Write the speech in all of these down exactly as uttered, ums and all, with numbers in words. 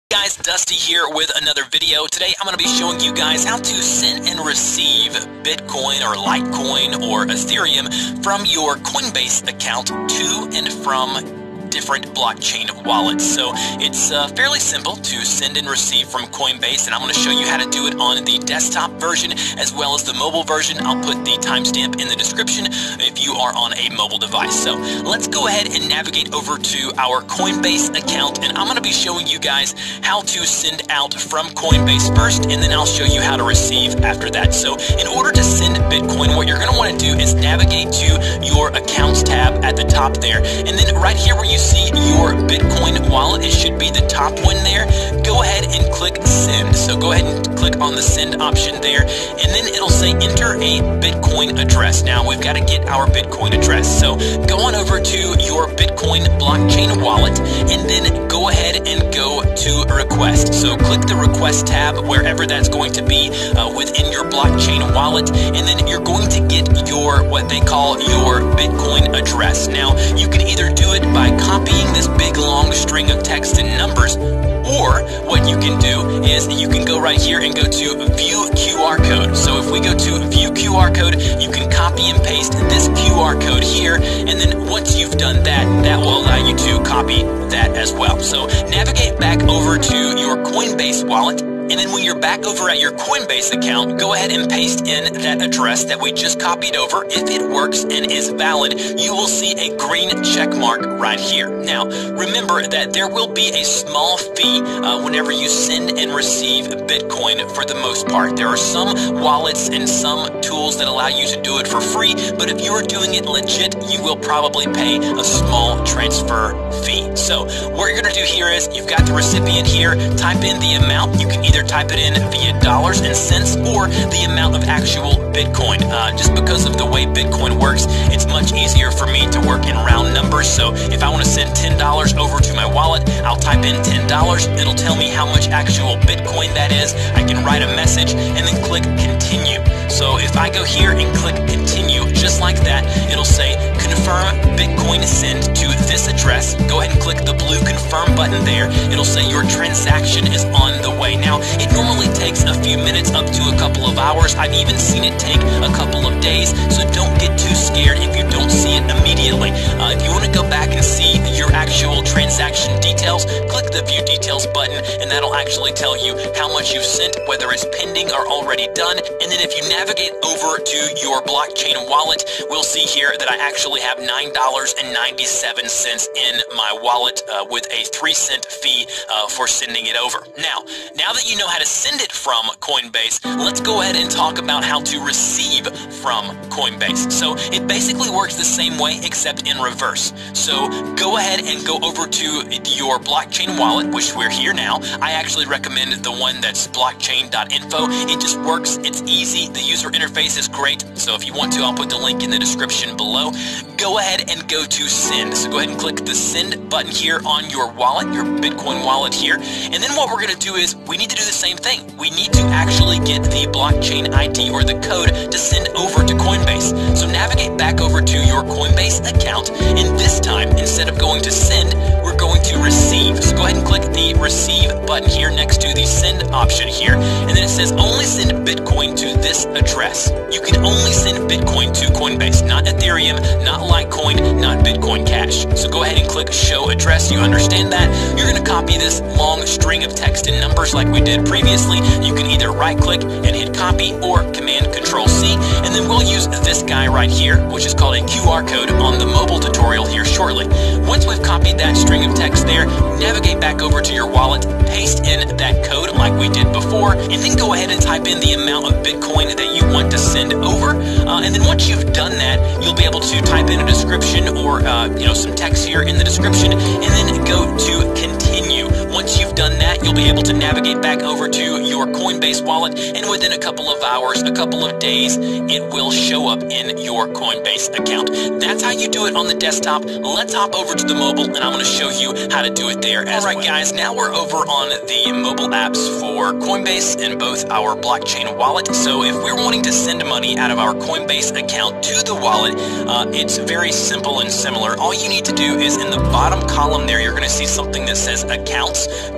Guys, Dusty here with another video. Today I'm going to be showing you guys how to send and receive Bitcoin or Litecoin or Ethereum from your Coinbase account to and from different blockchain wallets. So it's uh, fairly simple to send and receive from Coinbase, and I'm going to show you how to do it on the desktop version as well as the mobile version. I'll put the timestamp in the description if you are on a mobile device. So let's go ahead and navigate over to our Coinbase account, and I'm going to be showing you guys how to send out from Coinbase first, and then I'll show you how to receive after that. So in order to send Bitcoin, what you're going to want to do is navigate to your accounts tab at the top there, and then right here where you see your Bitcoin wallet, it should be the top one there. Go ahead and click send. So go ahead and click on the send option there, and then it'll say enter a Bitcoin address. Now we've got to get our Bitcoin address. So go on over to your Bitcoin blockchain wallet, and then go ahead and go to request. So click the request tab wherever that's going to be uh, within your blockchain wallet, and then you're going to get your what they call your Bitcoin address. Now you can either do it by copying this big long string of text and numbers, or what you can do is you can go right here and go to view Q R code. So if we go to view Q R code, you can copy and paste this Q R code here, and then once you've done that, that will allow you to copy that as well. So navigate back over to your Coinbase wallet, and then when you're back over at your Coinbase account, go ahead and paste in that address that we just copied over. If it works and is valid, you will see a green check mark right here. Now, remember that there will be a small fee uh, whenever you send and receive Bitcoin for the most part. There are some wallets and some tools that allow you to do it for free, but if you're doing it legit, you will probably pay a small transfer fee. So what you're going to do here is you've got the recipient here, type in the amount. You can either type it in via dollars and cents or the amount of actual Bitcoin. Uh, just because of the way Bitcoin works, it's much easier for me to work in round numbers. So if I want to send ten dollars over to my wallet, I'll type in ten dollars. It'll tell me how much actual Bitcoin that is. I can write a message and then click continue. So if I go here and click continue, just like that, it'll say confirm Bitcoin send to this address. Go ahead and click the blue confirm button there. It'll say your transaction is on the way. Now, it normally takes a few minutes up to a couple of hours. I've even seen it take a couple of days, so don't get too scared if you don't see it immediately. Uh, if you want to go back and see your actual transaction details, click the view details button, and that'll actually tell you how much you've sent, whether it's pending or already done. And then if you navigate over to your blockchain wallet, we'll see here that I actually have nine dollars and ninety-seven cents in my wallet uh, with a three cent fee uh, for sending it over. Now, now that you know how to send it from Coinbase, let's go ahead and talk about how to receive from Coinbase. So it basically works the same way except in reverse. So go ahead and go over to your blockchain wallet, which we're here now. I actually recommend the one that's blockchain dot info. It just works. It's easy. The user interface is great. So if you want to, I'll put the link in the description below. Go ahead and go to send. So go ahead and click the send button here on your wallet, your Bitcoin wallet here. And then what we're going to do is we need to do the same thing. We need to actually get the blockchain I D or the code to send over to Coinbase. So navigate back over to your Coinbase account, and this time, instead of going to send, we're going to receive. So go ahead and click the receive button here next to the send option here, and then it says only send Bitcoin to this address. You can only send Bitcoin to Coinbase, not Ethereum, not Litecoin, not Bitcoin Cash. So go ahead and click show address. You understand that? You're going to copy this long string of text and numbers like we did previously. You can either right click and hit copy or command control C, and then we'll use this guy right here, which is called a Q R code on the mobile tutorial here shortly. Once we've copied that string of text there, navigate back over to your wallet, paste in that code like we did before, and then go ahead and type in the amount of Bitcoin that you want to send over. Uh, and then once you've done that, you'll be able to type in a description or uh, you know some text here in the description, and then go to continue. Once you've done that, you'll be able to navigate back over to your Coinbase wallet, and within a couple of hours, a couple of days, it will show up in your Coinbase account. That's how you do it on the desktop. Let's hop over to the mobile, and I'm going to show you how to do it there as well. All right, guys, now we're over on the mobile apps for Coinbase and both our blockchain wallet. So if we're wanting to send money out of our Coinbase account to the wallet, uh, it's very simple and similar. All you need to do is in the bottom column there, you're going to see something that says accounts. Go ahead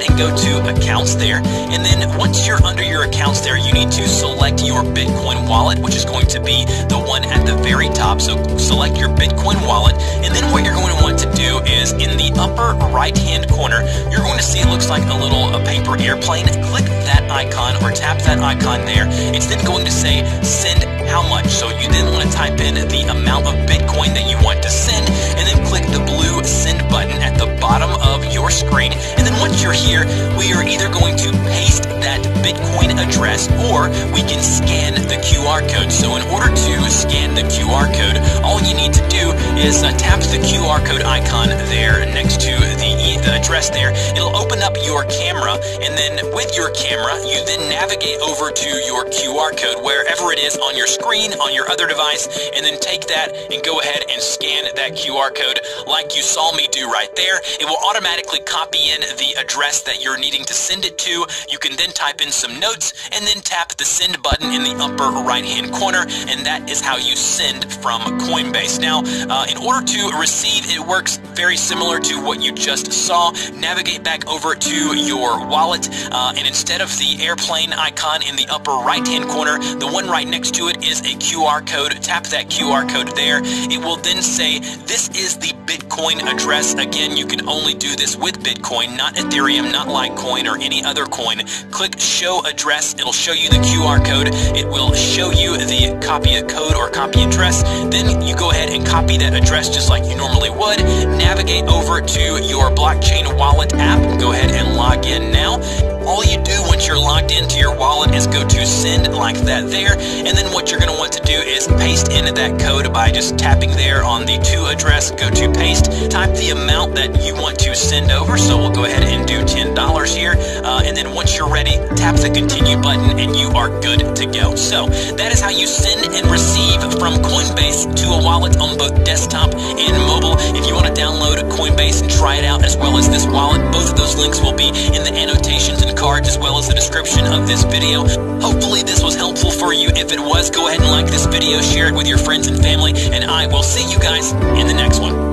and go to accounts there. And then once you're under your accounts there, you need to select your Bitcoin wallet, which is going to be the one at the very top. So select your Bitcoin wallet. And then what you're going to want to do is in the upper right-hand corner, you're going to see it looks like a little a paper airplane. Click that icon or tap that icon there. It's then going to say send how much. So you then want to type in the amount of Bitcoin that you want to send, and then click the blue send button at the bottom of your screen. And then once you're here, we are either going to paste that Bitcoin address or we can scan the Q R code. So in order to scan the Q R code, all you need to do is uh, tap the Q R code icon there next to the, the address there. It'll open up your camera, and then with your camera, you then navigate over to your Q R code wherever it is on your screen, on your other device, and then take that and go ahead and scan that Q R code like you saw me do right there. It will automatically copy in the address that you're needing to send it to. You can then type in some notes and then tap the send button in the upper right hand corner, and that is how you send from Coinbase. Now, uh, in order to receive, it works very similar to what you just saw. Navigate back over to your wallet, uh, and instead of the airplane icon in the upper right hand corner, the one right next to it is a Q R code. Tap that Q R code there. It will then say this is the Bitcoin address. Again, you can only do this with Bitcoin, not Ethereum, not Litecoin, or any other coin. Click show address. It'll show you the Q R code. It will show you the copy a code or copy address. Then you go ahead and copy that address just like you normally would. Navigate over to your blockchain wallet app. Go ahead and log in now. All you do once you're logged into your wallet is go to send like that there, and then what you're going to want to do is paste into that code by just tapping there on the to address. Go to paste, type the amount that you want to send over. So we'll go ahead and do ten dollars here, uh, and then once you're ready, tap the continue button and you are good to go. So that is how you send and receive from Coinbase to a wallet on both desktop and mobile. If you want to download Coinbase and try it out as well as this wallet, both of those links will be in the annotations and cards as well as the description of this video. Hopefully this was helpful for you. If it was, go ahead and like this video, share it with your friends and family, and I will see you guys in the next one.